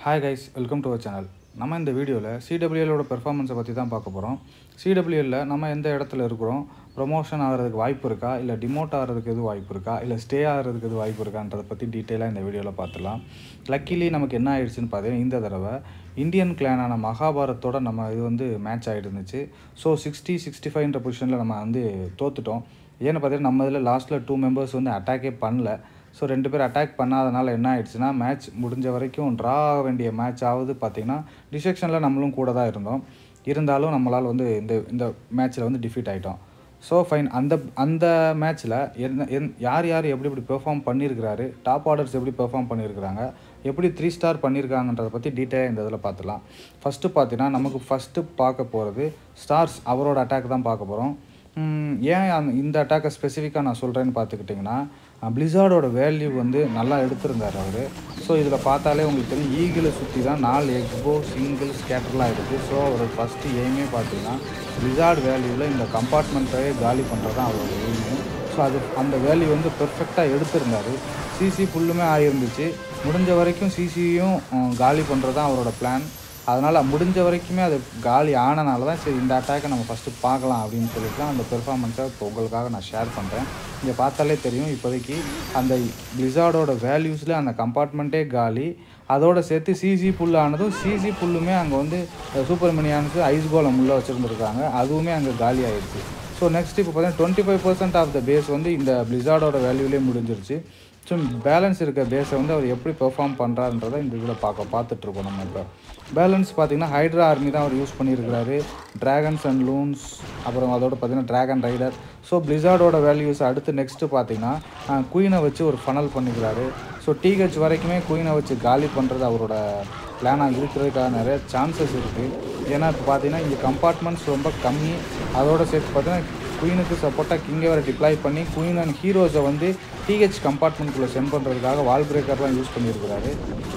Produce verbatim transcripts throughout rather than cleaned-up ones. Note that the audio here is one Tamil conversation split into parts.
Hi guys, welcome to our channel. நம்ம இந்த வீடியோல C W L ஓட பெர்ஃபார்மன்ஸை பத்தி தான் பார்க்க போறோம். C W L ல நம்ம எந்த இடத்துல இருக்கோம், ப்ரமோஷன் ஆகிறதுக்கு வாய்ப்பு இருக்கா இல்ல டிமோட் ஆகிறதுக்கு எது வாய்ப்பு இருக்கா இல்ல ஸ்டே ஆகிறதுக்கு எது வாய்ப்பு இருக்கான்றத பத்தி டீடைலா இந்த வீடியோல பார்த்தலாம். லக்கிலி நமக்கு என்ன ஆயிடுச்சுன்னு பார்த்தீங்கன்னா இந்த தடவை இந்தியன் கிளானான மகாபாரத்தோட நம்ம இது வந்து மேட்ச் ஆயிடுச்சு. ஸோ சிக்ஸ்டி சிக்ஸ்டி ஃபைவ்ன்ற பொசிஷனில் நம்ம வந்து தோத்துட்டோம். ஏன்னு பார்த்தீங்கன்னா நம்ம இதில் லாஸ்ட்டில் டூ மெம்பர்ஸ் வந்து அட்டாக்கே பண்ணல. ஸோ ரெண்டு பேர் அட்டாக் பண்ணாதனால என்ன ஆயிடுச்சுன்னா மேட்ச் முடிஞ்ச வரைக்கும் ட்ரா ஆக வேண்டிய மேட்ச் ஆகுது. பார்த்திங்கன்னா டிசெக்ஷனில் நம்மளும் கூட தான் இருந்தோம். இருந்தாலும் நம்மளால் வந்து இந்த இந்த மேட்ச்சில் வந்து டிஃபீட் ஆகிட்டோம். So fine. அந்த அந்த மேட்ச்சில் என்ன என் யார் யார் எப்படி எப்படி பெர்ஃபார்ம் பண்ணியிருக்கிறாரு, டாப் ஆர்டர்ஸ் எப்படி பெர்ஃபார்ம் பண்ணியிருக்கிறாங்க, எப்படி த்ரீ ஸ்டார் பண்ணியிருக்காங்கன்றதை பற்றி டீட்டெயிலாக இந்த இதில் பார்த்துலாம். ஃபஸ்ட்டு பார்த்தீங்கன்னா நமக்கு ஃபஸ்ட்டு பார்க்க போகிறது ஸ்டார்ஸ், அவரோட அட்டாக் தான் பார்க்க போகிறோம். ஏன் அந்த இந்த அட்டாக்கை ஸ்பெசிஃபிக்காக நான் சொல்கிறேன்னு பார்த்துக்கிட்டிங்கன்னா பிளிஸார்டோட வேல்யூ வந்து நல்லா எடுத்திருந்தார் அவர். ஸோ இதில் பார்த்தாலே உங்களுக்கு தெரியும் ஈகிளை சுற்றி தான் நாலு எக்ஸ்போ சிங்கிள் ஸ்கேட்டர்லாம் இருக்குது. ஸோ அவரோட ஃபஸ்ட்டு எய்மே பார்த்தீங்கன்னா பிளிஸார்ட் வேல்யூவில் இந்த கம்பார்ட்மெண்ட்டே காலி பண்ணுறது தான் அவரோட எய்மு. ஸோ அது அந்த வேல்யூ வந்து பெர்ஃபெக்டாக எடுத்திருந்தார். சிசி ஃபுல்லுமே ஆகிருந்துச்சு. முடிஞ்ச வரைக்கும் சிசியும் காலி பண்ணுறது தான் அவரோட பிளான். அதனால் முடிஞ்ச வரைக்குமே அது காலி ஆனனால தான் சரி இந்த அட்டாக்கை நம்ம ஃபஸ்ட்டு பார்க்கலாம் அப்படின்னு சொல்லிட்டு தான் அந்த பெர்ஃபார்மன்ஸை இப்போ உங்களுக்காக நான் ஷேர் பண்ணுறேன். இங்கே பார்த்தாலே தெரியும் இப்போதைக்கு அந்த பிளிஸார்டோட வேல்யூஸில் அந்த கம்பார்ட்மெண்ட்டே காலி. அதோடு சேர்த்து சிசி புல் ஆனதும் சிசி புல்லுமே அங்கே வந்து சூப்பர் மினியானுக்கு ஐஸ் கோலம் உள்ளே வச்சுருந்துருக்காங்க, அதுவுமே அங்கே காலி ஆகிடுச்சு. ஸோ நெக்ஸ்ட் இப்போ பார்த்தீங்கன்னா twenty five percent of the base வந்து இந்த பிளிஸார்டோட வேல்யூலே முடிஞ்சிருச்சு. ஸோ பேலன்ஸ் இருக்க பேஸை வந்து அவர் எப்படி பெர்ஃபார்ம் பண்ணுறாருன்றதை இந்த இதில் பார்க்க பார்த்துட்ருக்கோம். நம்ம இப்போ பேலன்ஸ் பார்த்திங்கன்னா ஹைட்ரா ஆர்மி தான் அவர் யூஸ் பண்ணியிருக்கிறாரு, ட்ராகன்ஸ் அண்ட் லூன்ஸ், அப்புறம் அதோட பார்த்திங்கன்னா ட்ராகன் ரைடர். ஸோ பிளிஸார்டோட வேல்யூஸ் அடுத்து நெக்ஸ்ட்டு பார்த்திங்கன்னா குயினை வச்சு ஒரு ஃபனல் பண்ணிக்கிறாரு. ஸோ டிஹெச் வரைக்குமே குயினை வச்சு காலி பண்ணுறது அவரோட பிளானாக இருக்கிறதுக்காக நிறைய சான்சஸ் இருக்குது. ஏன்னா இப்போ பார்த்திங்கன்னா இங்கே கம்பார்ட்மெண்ட்ஸ் ரொம்ப கம்மி. அதோடு சேர்த்து பார்த்திங்கன்னா குயினுக்கு சப்போர்ட்டாக கிங்கை வரை டிப்ளாய் பண்ணி குயின் அண்ட் ஹீரோஸை வந்து டிஹெச் கம்பார்ட்மெண்ட்குள்ளே சென்ட் பண்ணுறதுக்காக வால் பிரேக்கர்லாம் யூஸ் பண்ணியிருக்கிறாரு.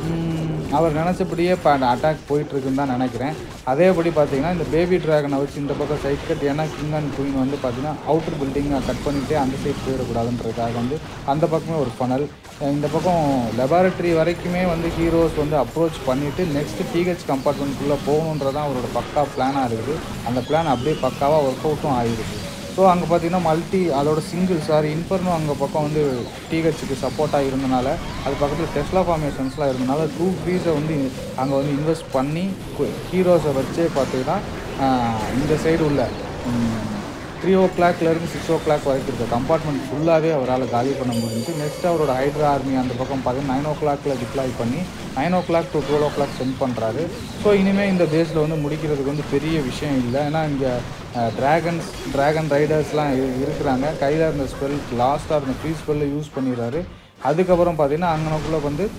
அவர் நினச்சபடியே இப்போ அந்த அட்டாக் போயிட்டுருக்குன்னு தான் நினைக்கிறேன். அதேபடி பார்த்திங்கன்னா இந்த பேபி ட்ராகனை வச்சு இந்த பக்கம் சைட் கட், ஏன்னா கிங் அண்ட் குயின் வந்து பார்த்திங்கன்னா அவுட்டர் பில்டிங்கை கட் பண்ணிவிட்டு அந்த சைட் போயிடக்கூடாதுன்றதுக்காக வந்து அந்த பக்கமே ஒரு ஃபனல். இந்த பக்கம் லெபார்ட்ரி வரைக்குமே வந்து ஹீரோஸ் வந்து அப்ரோச் பண்ணிவிட்டு நெக்ஸ்ட்டு டிஹெச் கம்பார்ட்மெண்ட்குள்ளே போகணுன்றதான் அவரோட பக்கா பிளானாக இருக்குது. அந்த பிளான் அப்படியே பக்காவாக ஒர்க் அவுட்டும் ஆகிருக்கு. ஸோ அங்கே பார்த்தீங்கன்னா மல்டி அதோட சிங்கிள் சாரி இன்ஃபர்னோ அங்கே பக்கம் வந்து டிஹெச்சுக்கு சப்போர்ட்டாக இருந்தனால அது பக்கத்தில் டெஸ்லா ஃபார்மேஷன்ஸ்லாம் இருந்தனால டூ ஃபீஸை வந்து அங்கே வந்து இன்வெஸ்ட் பண்ணி ஹீரோஸை வச்சே பார்த்தீங்கன்னா இந்த சைடு உள்ள த்ரீ ஓ கிளாக்லேருந்து சிக்ஸ் ஓ கிளாக் வரைக்கும் இருக்க கம்பார்ட்மெண்ட் ஃபுல்லாகவே அவரால் காலி பண்ண முடிஞ்சு. நெக்ஸ்ட் அவரோட ஹைட்ரா ஆர்மி அந்த பக்கம் பார்த்தீங்கன்னா நைன் ஓ கிளாக்கில் டிப்ளாய் பண்ணி nine o'clock to twelve o'clock sent பண்ணுறாரு. ஸோ இனிமேல் இந்த பேஸில் வந்து முடிக்கிறதுக்கு வந்து பெரிய விஷயம் இல்லை. ஏன்னா இங்கே ட்ராகன்ஸ் ட்ராகன் ரைடர்ஸ்லாம் இருக்கிறாங்க. கையில் இருந்த ஸ்பெல் லாஸ்ட்டாக இருந்த ஃப்ரீ ஸ்பெல்லை யூஸ் பண்ணிடுறாரு. அதுக்கப்புறம் பார்த்திங்கன்னா அங்கனக்குள்ளே வந்து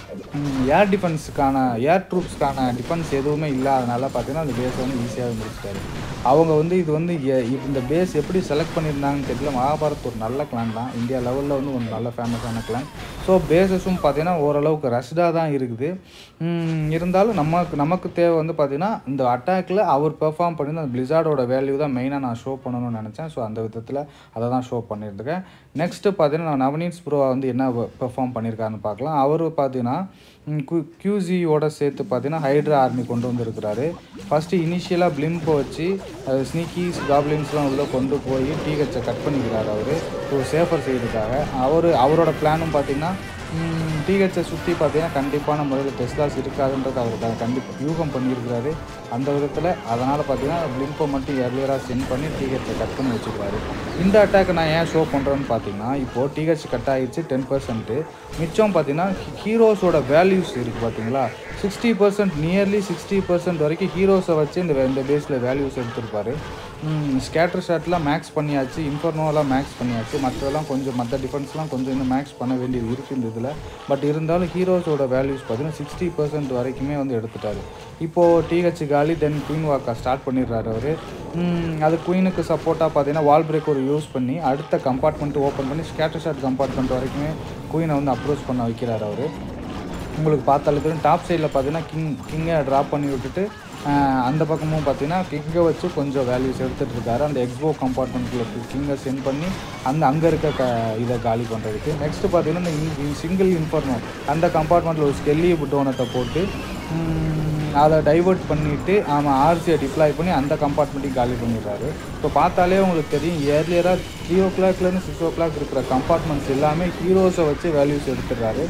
ஏர் டிஃபென்ஸுக்கான ஏர் ட்ரூப்ஸ்க்கான டிஃபென்ஸ் எதுவுமே இல்லாதனால பார்த்திங்கன்னா அந்த பேஸை வந்து ஈஸியாக முடிச்சிட்டாரு. அவங்க வந்து இது வந்து இந்த பேஸ் எப்படி செலக்ட் பண்ணியிருந்தாங்கன்னு தெரியல. மகாபாரத் ஒரு நல்ல கிளான் தான், இந்தியா லெவலில் வந்து ஒரு நல்ல ஃபேமஸான கிளான். ஸோ பேஸஸும் பார்த்திங்கன்னா ஓரளவுக்கு ரஷ்டாக தான் இருக்குது. இருந்தாலும் நமக்கு நமக்கு தேவை வந்து பார்த்திங்கன்னா இந்த அட்டாக்கில் அவர் பெர்ஃபார்ம் பண்ணியிருந்த அந்த பிளிஸார்டோட வேல்யூ தான் மெயினாக நான் ஷோ பண்ணணும்னு நினச்சேன். ஸோ அந்த விதத்தில் அதை தான் ஷோ பண்ணியிருக்கேன். நெக்ஸ்ட்டு பார்த்திங்கன்னா நான் நவனீத் ப்ரோ வந்து என்ன பெர்ஃபார்ம் பண்ணியிருக்காருன்னு பார்க்கலாம். அவர் பார்த்திங்கன்னா கியூசியோட சேர்த்து பார்த்தீங்கன்னா ஹைட்ரா ஆர்மி கொண்டு வந்திருக்கிறாரு. ஃபஸ்ட்டு இனிஷியலாக பிளிம்பை வச்சு ஸ்னீக்கீஸ் காப்ளின்ஸ்லாம் உள்ளே கொண்டு போய் டிஹெச்சை கட் பண்ணிக்கிறார் அவர் ஒரு சேஃபர் சைடுக்காக. அவர் அவரோட பிளானும் பார்த்திங்கன்னா டிஹெச்சை சுற்றி பார்த்திங்கன்னா கண்டிப்பான முறையில் டெஸ்லாஸ் இருக்காதுன்றது அவருக்கு கண்டிப்பாக யூகம் பண்ணியிருக்கிறாரு. அந்த விதத்தில் அதனால் பார்த்திங்கன்னா பிளிம்பை மட்டும் எர்லியராக சென்ட் பண்ணி டிஹெச்சை கட் பண்ணி வச்சுக்குவார். இந்த அட்டாக்கை நான் ஏன் ஷோ பண்ணுறேன்னு பார்த்தீங்கன்னா இப்போது டிஹெச் கட் ஆகிடுச்சு டென் பர்சன்ட்டு. மிச்சம் பார்த்திங்கன்னா ஹீரோஸோட வேல்யூஸ் இருக்குது பார்த்தீங்களா, sixty percent nearly sixty percent வரைக்கும் ஹீரோஸை வச்சு இந்த இந்த பேஸில் வேல்யூஸ் எடுத்துருப்பார். ஸ்கேட்டர் ஷாட்லாம் மேக்ஸ் பண்ணியாச்சு, இன்ஃபர்னோலாம் மேக்ஸ் பண்ணியாச்சு, மற்றதெல்லாம் கொஞ்சம் மற்ற டிஃபென்ஸ்லாம் கொஞ்சம் இன்னும் மேக்ஸ் பண்ண வேண்டியது இருக்குது இந்த இதில். பட் இருந்தாலும் ஹீரோஸோட வேல்யூஸ் பார்த்திங்கன்னா சிக்ஸ்டி பர்சன்ட் வரைக்குமே வந்து எடுத்துட்டார். இப்போது டிஹெச் காலி தென் குயின் வாக்கா ஸ்டார்ட் பண்ணிடுறாரு அவர். அது குயினுக்கு சப்போர்ட்டாக பார்த்தீங்கன்னா வால் பிரேக் ஒரு யூஸ் பண்ணி அடுத்த கம்பார்ட்மெண்ட்டு ஓப்பன் பண்ணி ஸ்கேட்டர் ஷாட் கம்பார்ட்மெண்ட் வரைக்குமே குயினை வந்து அப்ரோச் பண்ண வைக்கிறார் அவர். உங்களுக்கு பார்த்தாலும் தெரியும் டாப் சைடில் பார்த்தீங்கன்னா கிங் கிங்கை ட்ராப் பண்ணி விட்டுட்டு அந்த பக்கமும் பார்த்தீங்கன்னா கிங்கை வச்சு கொஞ்சம் வேல்யூஸ் எடுத்துகிட்டு இருக்காரு. அந்த எக்ஸ்போ கம்பார்ட்மெண்ட்டில் கிங்கை சென்ட் பண்ணி அந்த அங்கே இருக்க க இதை காலி பண்ணுறதுக்கு. நெக்ஸ்ட்டு பார்த்தீங்கன்னா இந்த சிங்கிள் இன்ஃபர்னோ அந்த கம்பார்ட்மெண்ட்டில் ஒரு ஸ்கெல்லி டோனட்டை போட்டு அதை டைவர்ட் பண்ணிவிட்டு அவன் ஆர்சியை டிப்ளாய் பண்ணி அந்த கம்பார்ட்மெண்ட்டையும் காலி பண்ணிடுறாரு. இப்போ பார்த்தாலே உங்களுக்கு தெரியும், ஏர்லியராக த்ரீ ஓ கிளாக்லேருந்து சிக்ஸ் ஓ கிளாக் இருக்கிற கம்பார்ட்மெண்ட்ஸ் எல்லாமே ஹீரோஸை வச்சு வேல்யூஸ் எடுத்துடுறாரு.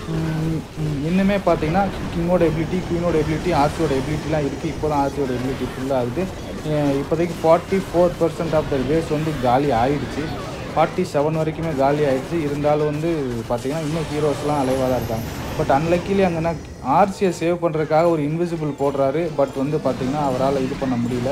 இன்னுமே பார்த்தீங்கன்னா கிங்கோட எபிலிட்டி, குயினோட எபிலிட்டி, ஆர்சியோட எபிலிட்டிலாம் இருக்குது. இப்போ தான் ஆர்சியோட எபிலிட்டி ஃபுல்லாக ஆகுது. இப்போதைக்கு forty four percent of the base வந்து காலி ஆகிடுச்சு. ஃபார்ட்டி செவன் வரைக்குமே காலி ஆகிடுச்சு. இருந்தாலும் வந்து பார்த்திங்கன்னா இன்னும் ஹீரோஸ்லாம் அலைவாக தான் இருக்காங்க. பட் அன்லக்கிலி அங்கன்னா ஆர்சியை சேவ் பண்ணுறதுக்காக ஒரு இன்விசிபிள் போடுறாரு. பட் வந்து பார்த்திங்கன்னா அவரால் இது பண்ண முடியல,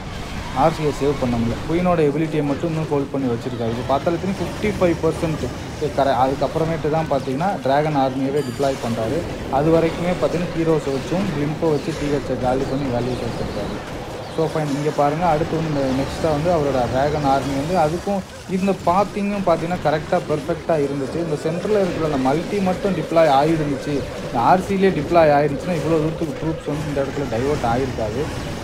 ஆர்சியை சேவ் பண்ண முடியல. குயினோட எபிலிட்டியை மட்டும் இன்னும் ஹோல்ட் பண்ணி வச்சுருக்காரு. இது பார்த்தாலும் ஃபிஃப்டி ஃபைவ் பர்சன்ட் கரை அதுக்கப்புறமேட்டு தான் பார்த்திங்கன்னா ட்ராகன் ஆர்மியவே டிப்ளாய் பண்ணுறாரு. அது வரைக்குமே பார்த்திங்கன்னா ஹீரோஸை வச்சும் பிளிம்பை வச்சு டிஹெச்சை காலி பண்ணி வேல்யூஸ் வச்சுருக்காரு. So fine. இங்கே பாருங்கள், அடுத்து வந்து இந்த நெக்ஸ்ட்டாக வந்து அவரோட ட்ராகன் ஆர்மி வந்து அதுக்கும் இந்த பாத்திங்கும் பார்த்தீங்கன்னா கரெக்டாக பெர்ஃபெக்டாக இருந்துச்சு. இந்த சென்டரில் இருக்கிற அந்த மல்டி மட்டும் டிப்ளாய் ஆகிருந்துச்சு, இந்த ஆர்சிலே டிப்ளாய் ஆகிருந்துச்சுன்னா இவ்வளோ தூரத்துக்கு ட்ரூப்ஸ் வந்து இந்த இடத்துல டைவர்ட் ஆகிருக்காது.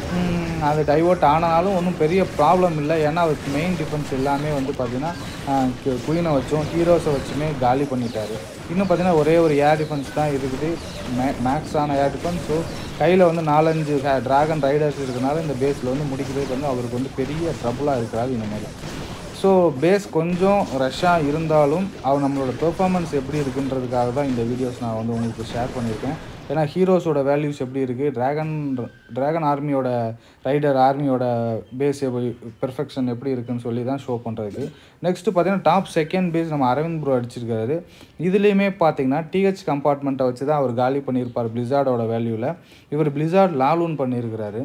அது டைவர்ட் ஆனாலும் ஒன்றும் பெரிய ப்ராப்ளம் இல்லை. ஏன்னா அவருக்கு மெயின் டிஃபென்ஸ் எல்லாமே வந்து பார்த்திங்கன்னா குயினை வச்சும் ஹீரோஸை வச்சுமே காலி பண்ணிட்டார். இன்னும் பார்த்திங்கன்னா ஒரே ஒரு ஏர் டிஃபென்ஸ் தான் இருக்குது, மே மேக்ஸான ஏர் டிஃபென்ஸ். ஸோ கையில் வந்து நாலஞ்சு ட்ராகன் ரைடர்ஸ் இருக்கிறனால இந்த பேஸில் வந்து முடிக்கிறதுக்கு வந்து அவருக்கு வந்து பெரிய ட்ரபுளாக இருக்காது இனிமேல். ஸோ பேஸ் கொஞ்சம் ரஷ்ஷாக இருந்தாலும் அவர் நம்மளோட பெர்ஃபார்மன்ஸ் எப்படி இருக்குன்றதுக்காக தான் இந்த வீடியோஸ் நான் வந்து உங்களுக்கு ஷேர் பண்ணியிருக்கேன். ஏன்னா ஹீரோஸோட வேல்யூஸ் எப்படி இருக்குது, ட்ராகன் ட்ராகன் ஆர்மியோட ரைடர் ஆர்மியோட பேஸ் எப்படி பெர்ஃபெக்ஷன் எப்படி இருக்குதுன்னு சொல்லி தான் ஷோ பண்ணுறதுக்கு. நெக்ஸ்ட்டு பார்த்தீங்கன்னா டாப் செகண்ட் பேஸ் நம்ம அரவிந்த் ப்ரோ அடிச்சிருக்காரு. இதுலேயுமே பார்த்தீங்கன்னா டிஹெச் கம்பார்ட்மெண்ட்டை வச்சு தான் அவர் காலி பண்ணியிருப்பார் பிளிஸார்டோட வேல்யூவில். இவர் பிளிஸார்ட் லாலூன் பண்ணியிருக்கிறாரு.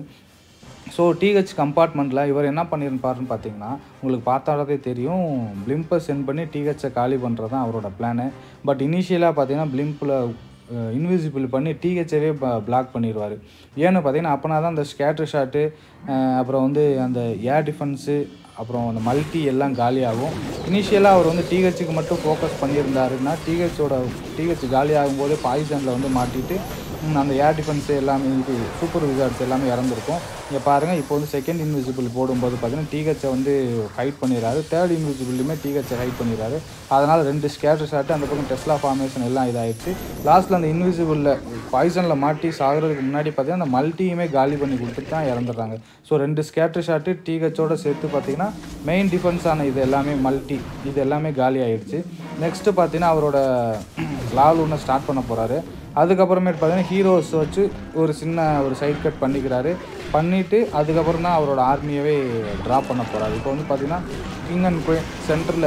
ஸோ டிஹெச் கம்பார்ட்மெண்ட்டில் இவர் என்ன பண்ணியிருப்பாருன்னு பார்த்தீங்கன்னா உங்களுக்கு பார்த்தாலே தெரியும், பிளிம்பை சென்ட் பண்ணி டிஹெச்சை காலி பண்ணுறது தான் அவரோட பிளானு. பட் இனிஷியலாக பார்த்தீங்கன்னா பிளிம்பில் இன்விசிபிள் பண்ணி டிஹெச்சவே பிளாக் பண்ணிடுவார். ஏன்னு பார்த்தீங்கன்னா அப்போனா தான் அந்த ஸ்கேட்டர் ஷாட்டு, அப்புறம் வந்து அந்த ஏர் டிஃபென்ஸு, அப்புறம் அந்த மல்டி எல்லாம் காலியாகும். இனிஷியலாக அவர் வந்து டிஹெச்சுக்கு மட்டும் ஃபோக்கஸ் பண்ணியிருந்தாருன்னா டிஹெச்சோட டிஹெச் காலி ஆகும்போது பாய்சனில் வந்து மாட்டிட்டு அந்த ஏர் டிஃபென்ஸு எல்லாமே இது சூப்பர் விசார்ட்ஸ் எல்லாமே இறந்துருக்கும். இங்கே பாருங்கள், இப்போ வந்து செகண்ட் இன்விசிபிள் போடும்போது பார்த்தீங்கன்னா டிஹெச்சை வந்து ஃபைட் பண்ணிடுறாரு. தேர்ட் இன்விசிபிள்லையுமே டிஹெச்சை ஃபைட் பண்ணிடுறாரு. அதனால் ரெண்டு ஸ்கேட்டர் ஷாட்டு, அந்த பக்கம் டெஸ்லா ஃபார்மேஷன் எல்லாம் இதாகிடுச்சு. லாஸ்ட்டில் அந்த இன்விசிபிளில் பாய்சனில் மாட்டி சாகிறதுக்கு முன்னாடி பார்த்தீங்கன்னா அந்த மல்ட்டியுமே காலி பண்ணி கொடுத்துட்டு தான் இறந்துடுறாங்க. ஸோ ரெண்டு ஸ்கேட்டர் ஷாட்டு டிஹெச்சோட சேர்த்து பார்த்தீங்கன்னா மெயின் டிஃபென்ஸான இது எல்லாமே மல்ட்டி இது எல்லாமே காலி ஆகிடுச்சு. நெக்ஸ்ட்டு பார்த்தீங்கன்னா அவரோட லாலூனை ஸ்டார்ட் பண்ண போகிறாரு. அதுக்கப்புறமேட்டு பார்த்தீங்கன்னா ஹீரோஸ் வச்சு ஒரு சின்ன ஒரு சைட் கட் பண்ணிக்கிறாரு. பண்ணிவிட்டு அதுக்கப்புறம் தான் அவரோட ஆர்மியவே ட்ராப் பண்ண போகிறாரு. இப்போ வந்து பார்த்திங்கன்னா கிங் அண்ட் குயின் சென்டரில்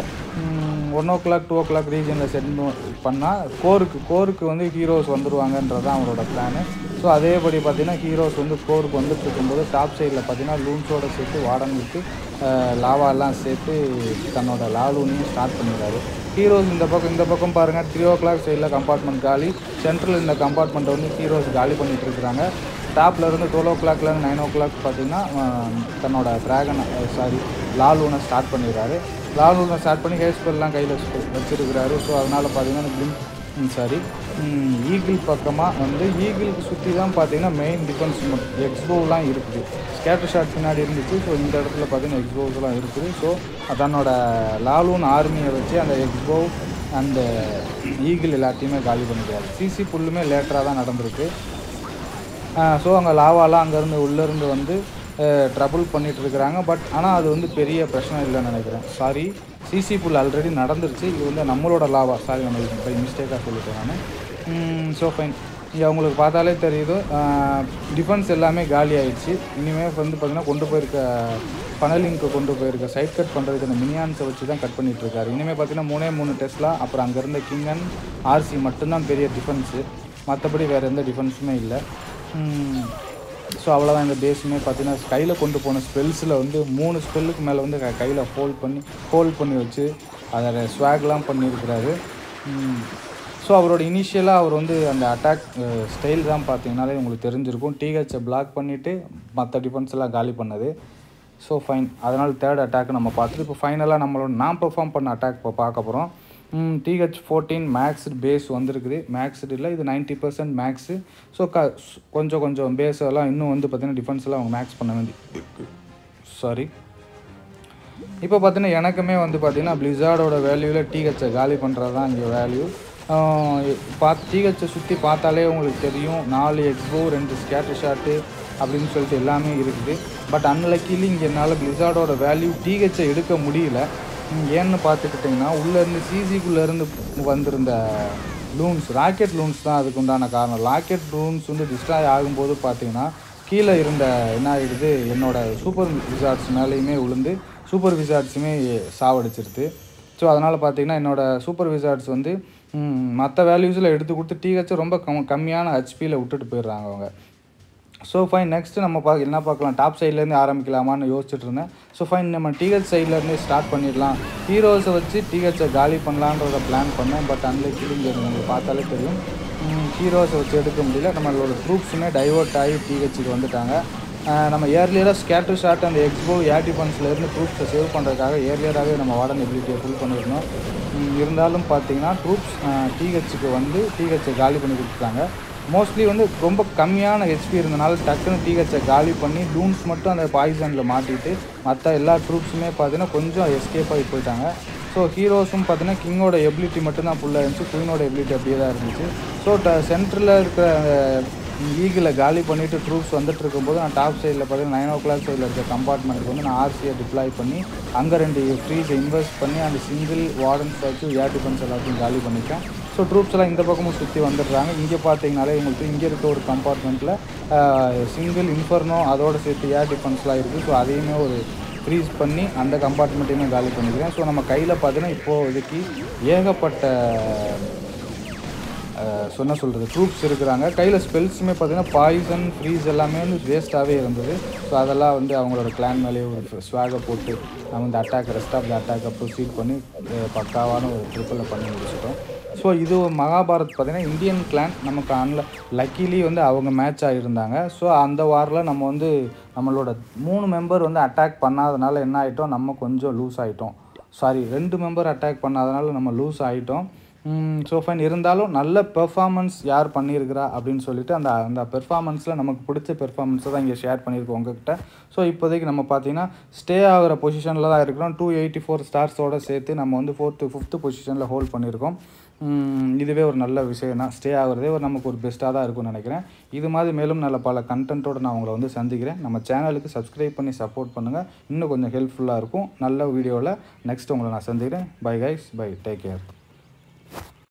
one o'clock two o'clock ரீஜனில் சென்ட் பண்ணால் கோருக்கு கோருக்கு வந்து ஹீரோஸ் வந்துடுவாங்கன்றது தான் அவரோட பிளானு. ஸோ அதேபடி பார்த்திங்கன்னா ஹீரோஸ் வந்து கோருக்கு வந்துட்டு இருக்கும்போது டாப் சைடில் பார்த்திங்கன்னா லூன்ஸோடு சேர்த்து வார்டன் விட்டு லாவாலாம் சேர்த்து தன்னோட லாலூனையும் ஸ்டார்ட் பண்ணிடுறாரு. ஹீரோஸ் இந்த பக்கம் இந்த பக்கம் பாருங்கள், த்ரீ ஓ கிளாக் சைடில் கம்பார்ட்மெண்ட் காலி, சென்ட்ரல் இந்த கம்பார்ட்மெண்ட்டை வந்து ஹீரோஸ் காலி பண்ணிகிட்டு இருக்கிறாங்க. டாப்பில் இருந்து டுவெல் ஓ கிளாக்லேருந்து நைன் ஓ கிளாக் பார்த்திங்கன்னா தன்னோட ட்ராகனை சாரி லாலூனை ஸ்டார்ட் பண்ணிடுறாரு. லாலூனை ஸ்டார்ட் பண்ணி ஹேஸ்பெல்லாம் கையில் வச்சுருக்கிறாரு. ஸோ அதனால் பார்த்திங்கன்னா பிளிம் சாரி ஈகிள் பக்கமாக வந்து ஈகிளுக்கு சுற்றி தான் பார்த்திங்கன்னா மெயின் டிஃபென்ஸ் எக்ஸ்போவெலாம் இருக்குது. ஸ்கேட்டர் ஷாட் பின்னாடி இருந்துச்சு. ஸோ இந்த இடத்துல பார்த்திங்கன்னா எக்ஸ்போஸ்லாம் இருக்குது. ஸோ தன்னோட லாலூன் ஆர்மியை வச்சு அந்த எக்ஸ்போ அந்த ஈகிள் எல்லாத்தையுமே காலி பண்ணிக்கிறாரு. சிசி புல்லுமே லேட்டராக தான் நடந்திருக்கு. ஸோ அங்கே லாவாலாம் அங்கேருந்து உள்ளேருந்து வந்து ட்ரபுள் பண்ணிகிட்டு இருக்கிறாங்க. பட் ஆனால் அது வந்து பெரிய பிரச்சனை இல்லைன்னு நினைக்கிறேன். சாரி, சிசி புல் ஆல்ரெடி நடந்துருச்சு. இது வந்து நம்மளோட லாவா, சாரி நம்ம பை மிஸ்டேக்காக சொல்லிட்டேன் நான். So fine. இங்கே அவங்களுக்கு பார்த்தாலே தெரியுது டிஃபென்ஸ் எல்லாமே காலி ஆகிடுச்சு. இனிமேல் வந்து பார்த்திங்கன்னா கொண்டு போயிருக்க பனலிங்க்கு கொண்டு போயிருக்க சைட் கட் பண்ணுறதுக்கு அந்த மினியான்ஸை வச்சு தான் கட் பண்ணிகிட்ருக்காரு. இனிமேல் பார்த்திங்கன்னா மூணே மூணு டெஸ்லா, அப்புறம் அங்கே இருந்த கிங்கன் ஆர்சி மட்டும்தான் பெரிய டிஃபென்ஸு. மற்றபடி வேறு எந்த டிஃபென்ஸுமே இல்லை. ஸோ அவ்வளோதான். இந்த பேஸுமே பார்த்தீங்கன்னா கையில் கொண்டு போன ஸ்பெல்ஸில் வந்து மூணு ஸ்பெல்லுக்கு மேலே வந்து கையில் ஹோல்ட் பண்ணி ஹோல்ட் பண்ணி வச்சு அதை ஸ்வாக்லாம் பண்ணியிருக்கிறாரு. ஸோ அவரோட இனிஷியலாக அவர் வந்து அந்த அட்டாக் ஸ்டைல் தான் பார்த்தீங்கன்னாலே உங்களுக்கு தெரிஞ்சிருக்கும். டிஹெச்சை பிளாக் பண்ணிவிட்டு மற்ற டிஃபென்ஸ் எல்லாம் காலி பண்ணது. So fine. அதனால் தேர்ட் அட்டாக் நம்ம பார்த்துட்டு இப்போ ஃபைனலாக நம்மளோட நான் பெர்ஃபார்ம் பண்ண அட்டாக் இப்போ பார்க்க போகிறோம். டிஹெச் ஃபோர்டீன் மேக்ஸ்டு பேஸ் வந்திருக்குது. மேக்ஸ்டு இல்லை, இது நைன்ட்டி பர்சன்ட் மேக்ஸு. ஸோ க கொஞ்சம் கொஞ்சம் பேஸ் எல்லாம் இன்னும் வந்து பார்த்திங்கன்னா டிஃபென்ஸ் எல்லாம் அவங்க மேக்ஸ் பண்ண வேண்டி சாரி. இப்போ பார்த்தீங்கன்னா எனக்குமே வந்து பார்த்திங்கன்னா பிளிஸார்டோட வேல்யூவில் டிஹெச்சை காலி பண்ணுறது தான் இங்கே வேல்யூ. பார்த்து டிஹெச்சை சுற்றி பார்த்தாலே உங்களுக்கு தெரியும், நாலு எக்ஸ்போ ரெண்டு ஸ்கேட்டர் ஷாட்டு அப்படின்னு சொல்லிட்டு எல்லாமே இருக்குது. பட் அன்லக்கிலி இங்கே என்னால் பிளிஸார்டோட வேல்யூ டிஹெச்சை எடுக்க முடியல. ஏன்னு பார்த்துக்கிட்டிங்கன்னா, உள்ளேருந்து சிசிக்குள்ளேருந்து வந்திருந்த லூன்ஸ், ராக்கெட் லூன்ஸ் தான் அதுக்கு உண்டான காரணம். ராக்கெட் லூன்ஸ் வந்து டிஸ்ட்ராய் ஆகும்போது பார்த்திங்கன்னா கீழே இருந்த என்ன ஆகிடுது, என்னோடய சூப்பர் விசார்ட்ஸ் மேலேயுமே விழுந்து சூப்பர் விசார்ட்ஸுமே சாவடிச்சிருது. ஸோ அதனால் பார்த்திங்கன்னா என்னோடய சூப்பர் விசார்ட்ஸ் வந்து மற்ற வேல்யூஸில் எடுத்து கொடுத்து டிஹெச்சை ரொம்ப கம் கம்மியான ஹெச்பியில் விட்டுட்டு போயிடுறாங்க அவங்க. ஸோ ஃபைன், நெக்ஸ்ட்டு நம்ம பா என்ன பார்க்கலாம், டாப் சைட்லேருந்து ஆரம்பிக்கலாமான்னு யோசிச்சுட்டு இருந்தேன். ஸோ ஃபைன், நம்ம டிஹெச் சைட்லேருந்தே ஸ்டார்ட் பண்ணிடலாம். ஹீரோஸை வச்சு டிஹெச்சை காலி பண்ணலான்றத பிளான் பண்ணேன். பட் அன்லைக்கிலி இங்கே நம்மளுக்கு பார்த்தாலே தெரியும், ஹீரோஸை வச்சு எடுக்க முடியல. நம்மளோட ட்ரூப்ஸுமே டைவர்ட் ஆகி டிஹெச்சுக்கு வந்துட்டாங்க. நம்ம ஏர்லியராக ஸ்கேட்டர் ஷாட் அந்த எக்ஸ்போ ஏடி ஃபன்ஸ்லேருந்து ட்ரூப்ஸை சேவ் பண்ணுறதுக்காக ஏர்லியராகவே நம்ம வார்டன் எபிலிட்டியை ஃபுல் பண்ணியிருந்தோம். இருந்தாலும் பார்த்தீங்கன்னா ட்ரூப்ஸ் டிஹெச்சுக்கு வந்து டிஹெச்சை காலி பண்ணி கொடுத்துட்டாங்க. மோஸ்ட்லி வந்து ரொம்ப கம்மியான ஹெச்பி இருந்தனால டக்குன்னு டிஹெச்சை காலி பண்ணி டூன்ஸ் மட்டும் அந்த பாய்சனில் மாட்டிட்டு மற்ற எல்லா ட்ரூப்ஸுமே பார்த்தீங்கன்னா கொஞ்சம் எஸ்கேப் ஆகி போயிட்டாங்க. ஸோ ஹீரோஸும் பார்த்தீங்கன்னா கிங்கோட எபிலிட்டி மட்டும்தான் ஃபுல்லாக இருந்துச்சு, குயினோட எபிலிட்டி அப்படியே தான் இருந்துச்சு. ஸோ ட சென்டரில் இருக்கிற ஈகில் காலி பண்ணிவிட்டு ட்ரூப்ஸ் வந்துட்டு இருக்கும்போது நான் டாப் சைடில் பார்த்தீங்கன்னா நைன் ஓ கிளாக் சைடில் இருக்க கம்பார்ட்மெண்ட்டுக்கு வந்து நான் ஆர்சியை டிப்ளாய் பண்ணி அங்கே ரெண்டு ஃப்ரீஸை இன்வெஸ்ட் பண்ணி அந்த சிங்கிள் வார்டன்ஸ் வச்சு ஏர் டிஃபென்ஸ் எல்லாத்தையும் காலி பண்ணிட்டேன். ஸோ ட்ரூப்ஸ் எல்லாம் இந்த பக்கமும் சுற்றி வந்துடுறாங்க. இங்கே பார்த்தீங்கனாலே உங்களுக்கு இங்கே இருக்க ஒரு கம்பார்ட்மெண்ட்டில் சிங்கிள் இன்ஃபர்னோ அதோடு சேர்த்து ஏர் டிஃபென்ஸ்லாம் இருக்குது. ஸோ அதையுமே ஒரு ஃப்ரீஸ் பண்ணி அந்த கம்பார்ட்மெண்ட்டையுமே காலி பண்ணிக்கிறேன். ஸோ நம்ம கையில் பார்த்தீங்கன்னா இப்போதைக்கு ஏகப்பட்ட சொன்ன சொல்கிறது ட்ரூப்ஸ் இருக்கிறாங்க. கையில் ஸ்பெல்ஸுமே பார்த்தீங்கன்னா பாய்சன் ஃப்ரீஸ் எல்லாமே வந்து வேஸ்ட்டாகவே இருந்தது. ஸோ அதெல்லாம் வந்து அவங்களோட கிளான் மேலேயே ஒரு ஸ்வாகை போட்டு நம்ம இந்த அட்டாக் ரெஸ்ட் ஆஃப் த அட்டாக்கை ப்ரொசீட் பண்ணி பக்காவான ஒரு ட்ரிப்பில் பண்ணி முடிச்சிட்டோம். ஸோ இது மகாபாரத் பார்த்திங்கன்னா இந்தியன் கிளான் நமக்கு அன்ல லக்கிலி வந்து அவங்க மேட்ச் ஆகியிருந்தாங்க. ஸோ அந்த வாரில் நம்ம வந்து நம்மளோட மூணு மெம்பர் வந்து அட்டாக் பண்ணாதனால என்ன ஆகிட்டோம், நம்ம கொஞ்சம் லூஸ் ஆகிட்டோம். சாரி ரெண்டு மெம்பர் அட்டாக் பண்ணாதனால நம்ம லூஸ் ஆகிட்டோம். ஸோ ஃபைன், இருந்தாலும் நல்ல பெர்ஃபார்மன்ஸ் யார் பண்ணியிருக்கிறா அப்படின்னு சொல்லிட்டு அந்த அந்த பெர்ஃபார்மன்ஸில் நமக்கு பிடிச்ச பெர்ஃபார்மன்ஸை தான் இங்கே ஷேர் பண்ணியிருக்கோம் உங்ககிட்ட. ஸோ இப்போதைக்கு நம்ம பார்த்தீங்கன்னா ஸ்டே ஆகிற பொசிஷனில் தான் இருக்கிறோம். டூ எயிட்டி ஃபோர் ஸ்டார்ஸோடு சேர்த்து நம்ம வந்து ஃபோர்த்து ஃபிஃப்த்து பொசிஷனில் ஹோல்ட் பண்ணியிருக்கோம். இதுவே ஒரு நல்ல விஷயம் தான். ஸ்டே ஆகிறதே ஒரு நமக்கு ஒரு பெஸ்ட்டாக தான் இருக்கும்னு நினைக்கிறேன். இது மாதிரி மேலும் நல்ல பல கண்டென்ட்டோடு நான் உங்களை வந்து சந்திக்கிறேன். நம்ம சேனலுக்கு சப்ஸ்கிரைப் பண்ணி சப்போர்ட் பண்ணுங்கள், இன்னும் கொஞ்சம் ஹெல்ப்ஃபுல்லாக இருக்கும். நல்ல வீடியோவில் நெக்ஸ்ட் உங்களை நான் சந்திக்கிறேன். Bye guys, bye, take care.